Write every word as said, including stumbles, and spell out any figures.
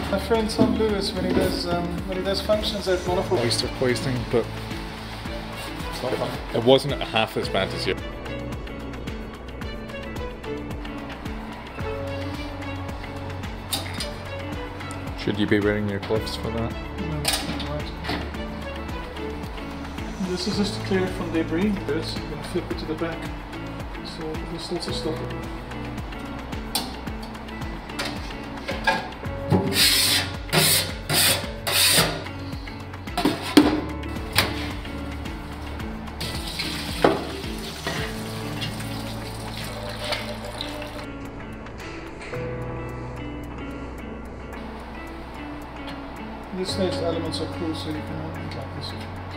My friend Tom Lewis, when he does um, when he does functions at Monopoly. Oyster poisoning, but it wasn't half as bad as you. Should you be wearing your gloves for that? No, right. This is just to clear it from debris. This, I'm going to flip it to the back, so this will also stop it. These next elements are cool, so you can open it like this.